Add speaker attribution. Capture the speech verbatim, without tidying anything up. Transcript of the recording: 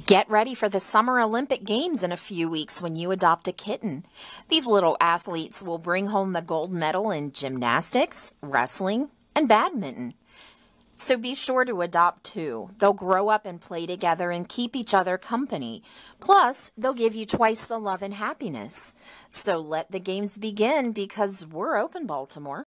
Speaker 1: Get ready for the Summer Olympic Games in a few weeks when you adopt a kitten. These little athletes will bring home the gold medal in gymnastics, wrestling, and badminton. So be sure to adopt too. They'll grow up and play together and keep each other company. Plus, they'll give you twice the love and happiness. So let the games begin because we're open, Baltimore.